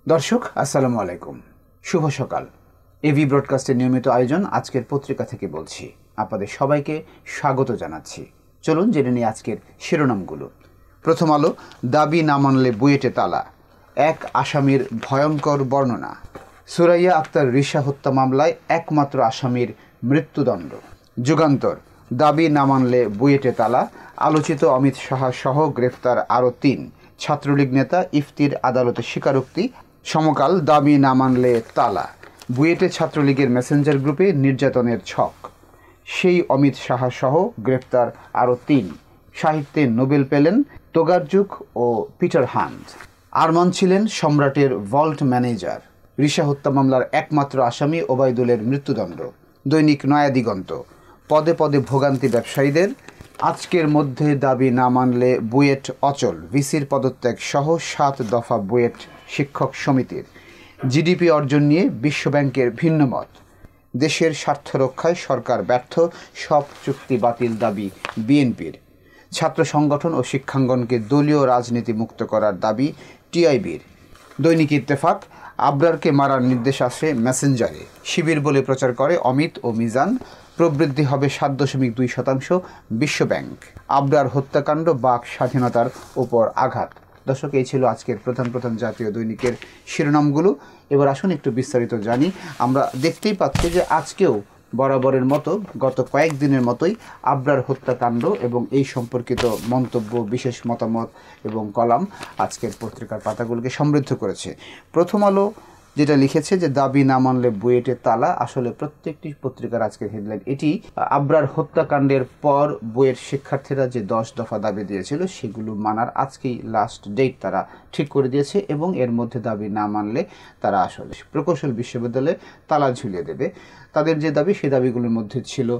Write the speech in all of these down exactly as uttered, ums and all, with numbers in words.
দর্শক আসসালামু আলাইকুম, শুভ সকাল। এভি ব্রডকাস্টের নিয়মিত আয়োজন আজকের পত্রিকা থেকে বলছি। আপনাদের সবাইকে স্বাগত জানাচ্ছি। চলুন জেনে নিই আজকের শিরোনামগুলো। প্রথম আলো, দাবি না মানলে বুয়েটে তালা, এক আসামির ভয়ঙ্কর বর্ণনা। সুরাইয়া আক্তার রিশা হত্যা মামলায় একমাত্র আসামির মৃত্যুদণ্ড। যুগান্তর, দাবি না মানলে বুয়েটে তালা, আলোচিত অমিত সাহা সহ গ্রেফতার আরও তিন। ছাত্রলীগ নেতা ইফতির আদালতে স্বীকারোক্তি। সমকাল, দাবি না মানলে তালা, বুয়েটে ছাত্রলীগের মেসেঞ্জার গ্রুপে নির্যাতনের ছক। সেই অমিত সাহা সহ গ্রেফতার আরও তিন। সাহিত্যে নোবেল পেলেন তোগারজুক ও পিটার হান্ট। আরমান ছিলেন সম্রাটের ভল্ট ম্যানেজার। রিশা হত্যা মামলার একমাত্র আসামি ওবায়দুলের মৃত্যুদণ্ড। দৈনিক নয়া দিগন্ত, পদে পদে ভোগান্তি ব্যবসায়ীদের, আজকের মধ্যে দাবি না মানলে বুয়েট অচল, ভিসির পদত্যাগ সহ সাত দফা বুয়েট শিক্ষক সমিতির। জিডিপি অর্জন নিয়ে বিশ্বব্যাংকের ভিন্ন মত। দেশের স্বার্থ রক্ষায় সরকার ব্যর্থ, সব চুক্তি বাতিল দাবি বিএনপির। ছাত্র সংগঠন ও শিক্ষাঙ্গনকে দলীয় রাজনীতি মুক্ত করার দাবি টিআইবির। দৈনিক ইত্তেফাক, আবরারকে মারার নির্দেশ আসে মেসেঞ্জারে, শিবির বলে প্রচার করে অমিত ও মিজান। প্রবৃদ্ধি হবে সাত দশমিক দুই শতাংশ, বিশ্বব্যাংক। আবরার হত্যাকাণ্ড বাক স্বাধীনতার ওপর আঘাত। দর্শক, এই ছিল আজকের প্রধান প্রধান জাতীয় দৈনিকের শিরোনামগুলো। এবার আসুন একটু বিস্তারিত জানি। আমরা দেখতেই পাচ্ছি যে আজকেও বরাবরের মতো গত কয়েকদিনের মতোই আবরার হত্যাকাণ্ড এবং এই সম্পর্কিত মন্তব্য, বিশেষ মতামত এবং কলাম আজকের পত্রিকার পাতাগুলোকে সমৃদ্ধ করেছে। প্রথম আলো যেটা লিখেছে যে দাবি না মানলে বুয়েটে তালা, আসলে প্রত্যেকটি পত্রিকার আজকের হেডলাইন এটি। আবরার হত্যাকাণ্ডের পর বুয়েট শিক্ষার্থীরা যে দশ দফা দাবি দিয়েছিল সেগুলো মানার আজকেই লাস্ট ডেট তারা ঠিক করে দিয়েছে এবং এর মধ্যে দাবি না মানলে তারা আসলে প্রকৌশল বিশ্ববিদ্যালয়ে তালা ঝুলিয়ে দেবে। তাদের যে দাবি, সেই দাবিগুলোর মধ্যে ছিল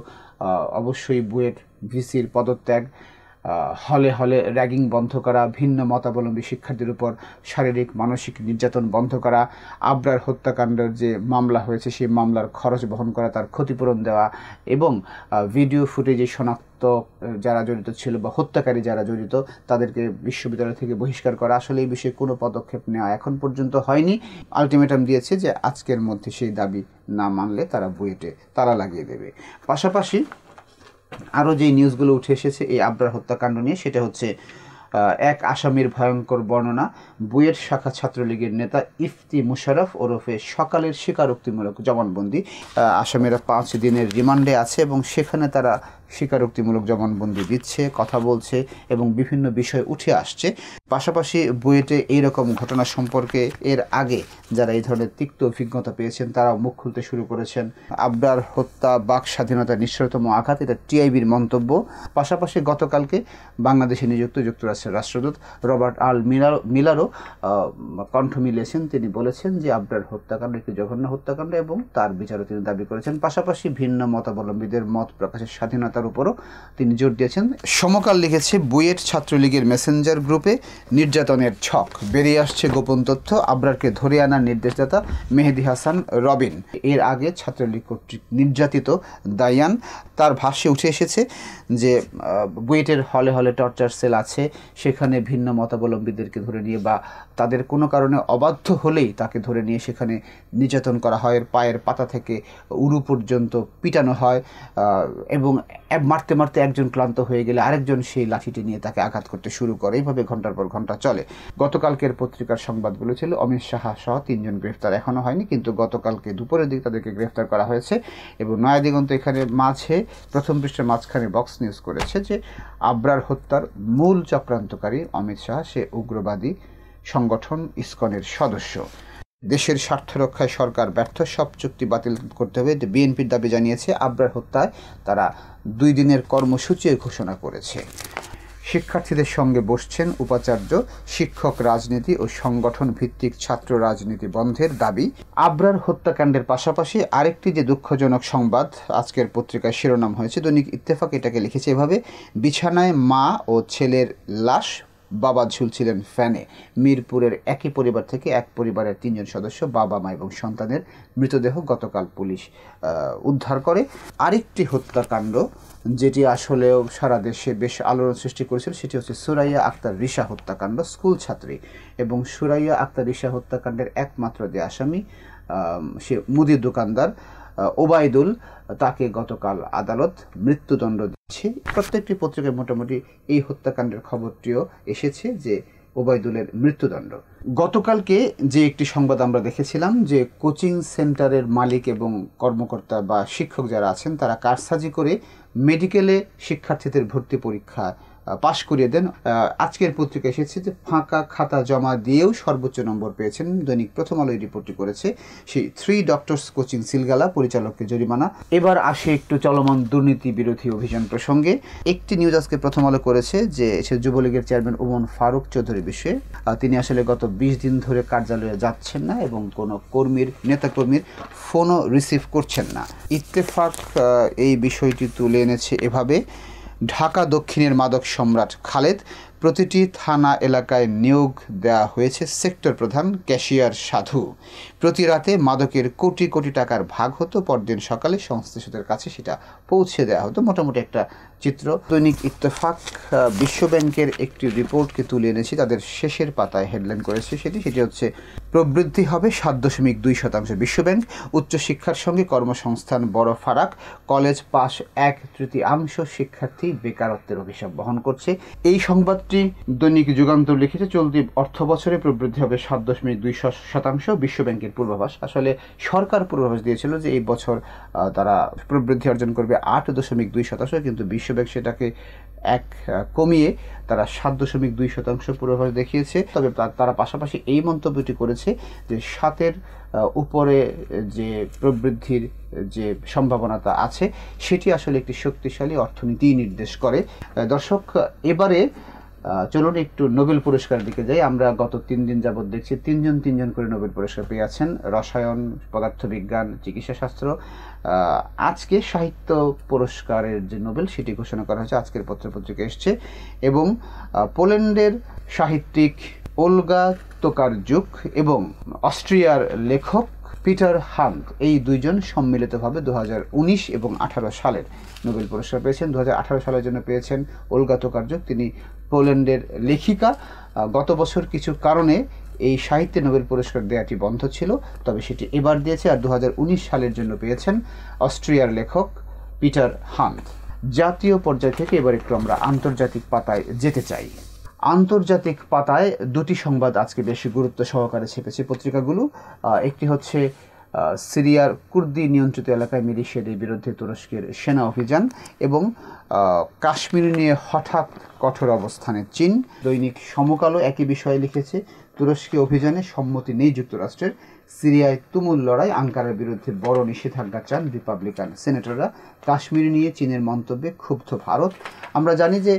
অবশ্যই বুয়েট ভিসির পদত্যাগ, হলে হলে র্যাগিং বন্ধ করা, ভিন্ন মতাবলম্বী শিক্ষার্থীর উপর শারীরিক মানসিক নির্যাতন বন্ধ করা, আবরার হত্যাকাণ্ডের যে মামলা হয়েছে সেই মামলার খরচ বহন করা, তার ক্ষতিপূরণ দেওয়া এবং ভিডিও ফুটেজে শনাক্ত যারা জড়িত ছিল বা হত্যাকারী যারা জড়িত তাদেরকে বিশ্ববিদ্যালয় থেকে বহিষ্কার করা। আসলে এই বিষয়ে কোনো পদক্ষেপ নেওয়া এখন পর্যন্ত হয়নি। আলটিমেটাম দিয়েছে যে আজকের মধ্যে সেই দাবি না মানলে তারা বুয়েটে তালা লাগিয়ে দেবে। পাশাপাশি আরও যেই নিউজগুলো উঠে এসেছে এই আবরার হত্যাকাণ্ড নিয়ে, সেটা হচ্ছে এক আসামির ভয়ঙ্কর বর্ণনা। বুয়েট শাখা ছাত্রলীগের নেতা ইফতি মুশারফ ওরফে সকালের স্বীকারোক্তিমূলক জবানবন্দি। আসামিরা পাঁচ দিনের রিমান্ডে আছে এবং সেখানে তারা স্বীকারোক্তিমূলক জবানবন্দি দিচ্ছে, কথা বলছে এবং বিভিন্ন বিষয় উঠে আসছে। পাশাপাশি বুয়েটে এইরকম ঘটনা সম্পর্কে এর আগে যারা এই ধরনের তিক্ত অভিজ্ঞতা পেয়েছেন তারাও মুখ খুলতে শুরু করেছেন। আবরার হত্যা বাক স্বাধীনতার নিঃস্বতম আঘাত, এটা টিআইবির মন্তব্য। পাশাপাশি গতকালকে বাংলাদেশে নিযুক্ত যুক্তরাষ্ট্রের রাষ্ট্রদূত রবার্ট আল মিলার মিলারও কণ্ঠ মিলিয়েছেন। তিনি বলেছেন যে আবরার হত্যাকাণ্ড একটি জঘন্য হত্যাকাণ্ড এবং তার বিচারও তিনি দাবি করেছেন। পাশাপাশি ভিন্ন মতাবলম্বীদের মত প্রকাশের স্বাধীনতা উপরও তিনি জোর দিয়েছেন। সমকাল লিখেছে বুয়েট ছাত্রলীগের মেসেঞ্জার গ্রুপে নির্যাতনের ছক, বেরিয়ে আসছে গোপন তথ্য। আবরারকে ধরে আনার নির্দেশদাতা মেহেদি হাসান রবিন। এর আগে ছাত্রলীগ কর্তৃক নির্যাতিত দায়ান, তার ভাষ্যে উঠে এসেছে যে বুয়েটের হলে হলে টর্চার সেল আছে, সেখানে ভিন্ন মতাবলম্বীদেরকে ধরে নিয়ে বা তাদের কোনো কারণে অবাধ্য হলেই তাকে ধরে নিয়ে সেখানে নির্যাতন করা হয়। পায়ের পাতা থেকে উরু পর্যন্ত পিটানো হয় এবং মারতে মারতে একজন ক্লান্ত হয়ে গেলে আরেকজন সেই লাঠিটি নিয়ে তাকে আঘাত করতে শুরু করে। এইভাবে ঘন্টার পর ঘন্টা চলে। গতকালকের পত্রিকার সংবাদগুলো ছিল অমিত সাহা সহ তিনজন গ্রেফতার এখনও হয়নি, কিন্তু গতকালকে দুপুরের দিকে তাদেরকে গ্রেফতার করা হয়েছে। এবং নয়া দিগন্ত এখানে মাঝে প্রথম পৃষ্ঠের মাঝখানে বক্স নিউজ করেছে যে আবরার হত্যার মূল চক্রান্তকারী অমিত সাহা, সে উগ্রবাদী সংগঠন ইসকনের সদস্য। দেশের স্বার্থ রক্ষায় সরকার ব্যর্থ, সব চুক্তি বাতিল করতে হবে বিএনপির দাবি জানিয়েছে। আবরার হত্যায় তারা দুই দিনের কর্মসূচিও ঘোষণা করেছে। শিক্ষার্থীদের সঙ্গে বসছেন উপাচার্য, শিক্ষক রাজনীতি ও সংগঠন ভিত্তিক ছাত্র রাজনীতি বন্ধের দাবি। আবরার হত্যাকাণ্ডের পাশাপাশি আরেকটি যে দুঃখজনক সংবাদ আজকের পত্রিকায় শিরোনাম হয়েছে, দৈনিক ইত্তেফাক এটাকে লিখেছে এভাবে, বিছানায় মা ও ছেলের লাশ, বাবা ঝুলছিলেন ফ্যানে। মিরপুরের একই পরিবার থেকে এক পরিবারের তিনজন সদস্য, বাবা মা এবং সন্তানের মৃতদেহ গতকাল পুলিশ উদ্ধার করে। আরেকটি হত্যাকাণ্ড যেটি আসলেও সারা দেশে বেশ আলোড়ন সৃষ্টি করেছিল সেটি হচ্ছে সুরাইয়া আক্তার রিশা হত্যাকাণ্ড। স্কুল ছাত্রী এবং সুরাইয়া আক্তার রিশা হত্যাকাণ্ডের একমাত্র যে আসামি সে মুদির দোকানদার ওবায়দুল, তাকে গতকাল আদালত মৃত্যুদণ্ড দিচ্ছে। প্রত্যেকটি পত্রিকায় মোটামুটি এই হত্যাকাণ্ডের খবরটিও এসেছে যে ওবায়দুলের মৃত্যুদণ্ড। গতকালকে যে একটি সংবাদ আমরা দেখেছিলাম যে কোচিং সেন্টারের মালিক এবং কর্মকর্তা বা শিক্ষক যারা আছেন তারা কারসাজি করে মেডিকেলে শিক্ষার্থীদের ভর্তি পরীক্ষা পাশ করিয়ে দেন। আজকের পত্রিকা এসেছে যে ফাঁকা খাতা জমা দিয়েও সর্বোচ্চ নম্বর পেয়েছেন। দৈনিক প্রথম আলো এই রিপোর্টটি করেছে। সেই থ্রি ডক্টরস কোচিং সিলগালা, পরিচালককে জরিমানা। এবার আসে একটু চলমান দুর্নীতি বিরোধী অভিযান প্রসঙ্গে। একটি নিউজ আজকে প্রথম আলো করেছে যে সে যুবলীগের চেয়ারম্যান ওমর ফারুক চৌধুরী বিষয়ে তিনি আসলে গত বিশ দিন ধরে কার্যালয়ে যাচ্ছেন না এবং কোনো কর্মীর নেতাকর্মীর ফোনও রিসিভ করছেন না। ইত্তেফাক এই বিষয়টি তুলে এনেছে এভাবে: ঢাকা দক্ষিণের মাদক সম্রাট খালেদ, প্রতিটি থানা এলাকায় নিয়োগ দেওয়া হয়েছে সেক্টর প্রধান, ক্যাশিয়ার সাধু। প্রতি রাতে মাদকের কোটি কোটি টাকার ভাগ হতো, পরদিন সকালে সংশ্লিষ্টদের কাছে সেটা পৌঁছে দেওয়া হতো। মোটামুটি একটা চিত্র। দৈনিক ইত্তেফাক বিশ্বব্যাংকের একটি রিপোর্টকে তুলে এনেছি, তাদের শেষের পাতায় হেডলাইন করেছে সেটি সেটি হচ্ছে প্রবৃদ্ধি হবে সাত দশমিক দুই শতাংশ। বিশ্বব্যাংক, উচ্চশিক্ষার সঙ্গে কর্মসংস্থান বড় ফারাক, কলেজ পাশ এক তৃতীয়াংশ শিক্ষার্থী বেকারত্বের অভিশাপ বহন করছে। এই সংবাদটি দৈনিক যুগান্তর লিখেছে। চলতি অর্থ বছরে প্রবৃদ্ধি হবে সাত দশমিক দুই শতাংশ, বিশ্বব্যাংকের পূর্বাভাস। আসলে সরকার পূর্বাভাস দিয়েছিল যে এই বছর তারা প্রবৃদ্ধি অর্জন করবে আট দশমিক দুই শতাংশ, কিন্তু বিশ্বব্যাংক সেটাকে এক কমিয়ে তারা সাত দশমিক দুই শতাংশ পূর্বাভাস দেখিয়েছে। তবে তারা পাশাপাশি এই মন্তব্যটি করেছে যে সাতের উপরে যে প্রবৃদ্ধির যে সম্ভাবনাটা আছে সেটি আসলে একটি শক্তিশালী অর্থনীতি নির্দেশ করে। দর্শক, এবারে চলুন একটু নোবেল পুরস্কারের দিকে যাই। আমরা গত তিন দিন যাবৎ দেখছি তিনজন তিনজন করে নোবেল পুরস্কার পেয়ে আছেন, রসায়ন, পদার্থবিজ্ঞান, চিকিৎসা শাস্ত্র। আজকে সাহিত্য পুরস্কারের যে নোবেল সেটি ঘোষণা করা হয়েছে, আজকের পত্রপত্রিকা এসছে। এবং পোল্যান্ডের সাহিত্যিক ওলগা তোকারজুক এবং অস্ট্রিয়ার লেখক পিটার হান্ট, এই দুইজন সম্মিলিতভাবে দু হাজার উনিশ এবং আঠারো সালের নোবেল পুরস্কার পেয়েছেন। দু হাজার আঠারো সালের জন্য পেয়েছেন ওলগা তোকারজুক, তিনি পোল্যান্ডের লেখিকা। গত বছর কিছু কারণে এই সাহিত্যে নোবেল পুরস্কার দেওয়াটি বন্ধ ছিল, তবে সেটি এবার দিয়েছে। আর দু হাজার উনিশ সালের জন্য পেয়েছেন অস্ট্রিয়ার লেখক পিটার হান্ট। জাতীয় পর্যায় থেকে এবার একটু আমরা আন্তর্জাতিক পাতায় যেতে চাই। আন্তর্জাতিক পাতায় দুটি সংবাদ আজকে বেশি গুরুত্ব সহকারে ছেপেছে পত্রিকাগুলো। একটি হচ্ছে সিরিয়ার কুর্দি নিয়ন্ত্রিত এলাকায় মিলিশিয়াদের বিরুদ্ধে তুরস্কের সেনা অভিযান এবং কাশ্মীর নিয়ে হঠাৎ কঠোর অবস্থানে চীন। দৈনিক সমকালও একই বিষয়ে লিখেছে, তুরস্কে অভিযানে সম্মতি নেই যুক্তরাষ্ট্রের, সিরিয়ায় তুমুল লড়াই, আঙ্কারার বিরুদ্ধে বড় নিষেধাজ্ঞা চান রিপাবলিকান সেনেটররা, কাশ্মীর নিয়ে চীনের মন্তব্যে ক্ষুব্ধ ভারত। আমরা জানি যে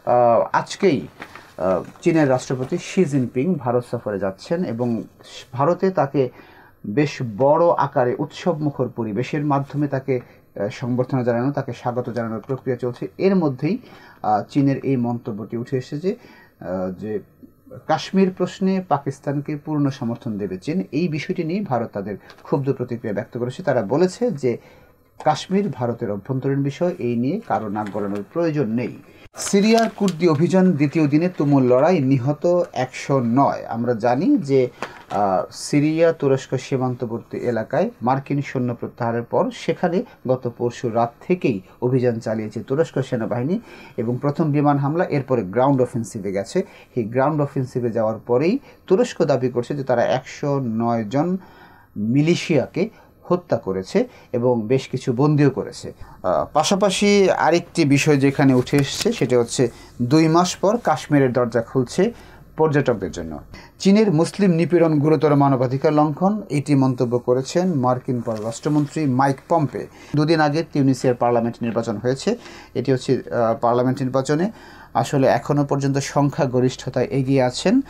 আজকেই চীনের রাষ্ট্রপতি শি জিনপিং ভারত সফরে যাচ্ছেন এবং ভারতে তাকে বেশ বড় আকারে উৎসবমুখর পরিবেশের মাধ্যমে তাকে সংবর্ধনা জানানো, তাকে স্বাগত জানানোর প্রক্রিয়া চলছে। এর মধ্যেই চীনের এই মন্তব্যটি উঠে এসেছে যে কাশ্মীর প্রশ্নে পাকিস্তানকে পূর্ণ সমর্থন দেবে চীন। এই বিষয়টি নিয়ে ভারত তাদের ক্ষুব্ধ প্রতিক্রিয়া ব্যক্ত করেছে। তারা বলেছে যে কাশ্মীর ভারতের অভ্যন্তরীণ বিষয়, এই নিয়ে কারো নাক গলানোর প্রয়োজন নেই। সিরিয়ার কুর্দি অভিযান দ্বিতীয় দিনে তুমুল লড়াই, নিহত একশো নয়। আমরা জানি যে সিরিয়া তুরস্ক সীমান্তবর্তী এলাকায় মার্কিন সৈন্য প্রত্যাহারের পর সেখানে গত পরশু রাত থেকেই অভিযান চালিয়েছে তুরস্ক সেনাবাহিনী এবং প্রথম বিমান হামলা, এরপরে গ্রাউন্ড অফেন্সিভে গেছে। এই গ্রাউন্ড অফেন্সিভে যাওয়ার পরেই তুরস্ক দাবি করছে যে তারা একশো নয় জন মিলিশিয়াকে হত্যা করেছে এবং বেশ কিছু বন্দিও করেছে। পাশাপাশি আরেকটি বিষয় যেখানে উঠে এসছে সেটা হচ্ছে দুই মাস পর কাশ্মীরের দরজা খুলছে পর্যটকদের জন্য। চীনের মুসলিম নিপীড়ন গুরুতর মানবাধিকার লঙ্ঘন, এটি মন্তব্য করেছেন মার্কিন পররাষ্ট্রমন্ত্রী মাইক পম্পে। দুদিন আগে তিউনিসিয়ার পার্লামেন্ট নির্বাচন হয়েছে। এটি হচ্ছে পার্লামেন্ট নির্বাচনে আসলে এখনও পর্যন্ত সংখ্যাগরিষ্ঠতায় এগিয়ে আছেন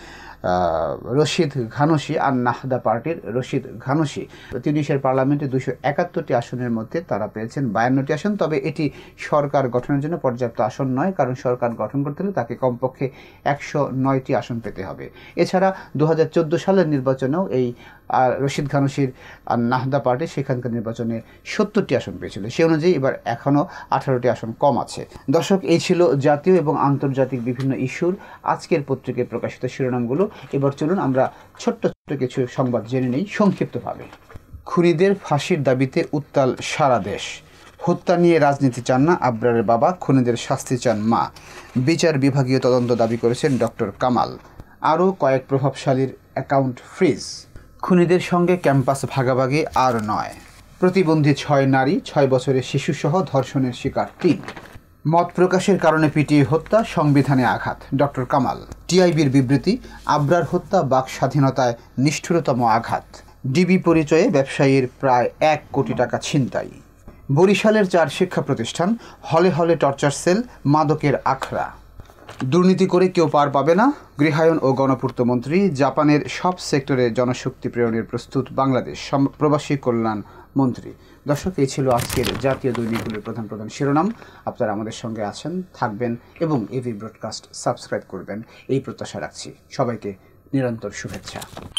রশিদ ঘানুশি আর নাহদা পার্টির রশিদ ঘানুশি তিউনিসিয়ার পার্লামেন্টে দুশো একাত্তরটি আসনের মধ্যে তারা পেয়েছেন বায়ান্নটি আসন। তবে এটি সরকার গঠনের জন্য পর্যাপ্ত আসন নয়, কারণ সরকার গঠন করতে হলে তাকে কমপক্ষে একশো নয়টি আসন পেতে হবে। এছাড়া দু হাজার চোদ্দো সালের নির্বাচনেও এই রশিদ ঘানুশির আর নাহদা পার্টি সেখানকার নির্বাচনে সত্তরটি আসন পেয়েছিল। সে অনুযায়ী এবার এখনও আঠারোটি আসন কম আছে। দর্শক, এই ছিল জাতীয় এবং আন্তর্জাতিক বিভিন্ন ইস্যুর আজকের পত্রিকায় প্রকাশিত শিরোনামগুলো। এবার চলুন আমরা ছোট্ট ছোট্ট কিছু সংবাদ জেনে নেই সংক্ষিপ্তভাবে। খুনিদের ফাঁসির দাবিতে উত্তাল সারা দেশ। হত্যা নিয়ে রাজনীতি চান না আবরারের বাবা, খুনিদের শাস্তি চান মা। বিচার বিভাগীয় তদন্ত দাবি করেছেন ডক্টর কামাল। আরও কয়েক প্রভাবশালীর অ্যাকাউন্ট ফ্রিজ। খুনিদের সঙ্গে ক্যাম্পাস ভাগাভাগি আর নয়। প্রতিবন্ধী ছয় নারী, ছয় বছরের শিশুসহ ধর্ষণের শিকার তিন। মত প্রকাশের কারণে পিটিয়ে হত্যা, সংবিধানে আঘাত। ডক্টর কামাল। টিআইবির বিবৃতি, আবরার হত্যা বাক স্বাধীনতায় নিষ্ঠুরতম আঘাত। ডিবি পরিচয়ে ব্যবসায়ীর প্রায় এক কোটি টাকা ছিনতাই। বরিশালের চার শিক্ষা প্রতিষ্ঠান, হলে হলে টর্চার সেল, মাদকের আখড়া। দুর্নীতি করে কেউ পার পাবে না, গৃহায়ন ও গণপূর্ত মন্ত্রী। জাপানের সব সেক্টরে জনশক্তি প্রেরণের প্রস্তুত বাংলাদেশ, প্রবাসী কল্যাণ মন্ত্রী। দর্শক, এই ছিল আজকের জাতীয় দৈনিকগুলির প্রধান প্রধান শিরোনাম। আপনারা আমাদের সঙ্গে আছেন, থাকবেন এবং এভি ব্রডকাস্ট সাবস্ক্রাইব করবেন এই প্রত্যাশা রাখছি। সবাইকে নিরন্তর শুভেচ্ছা।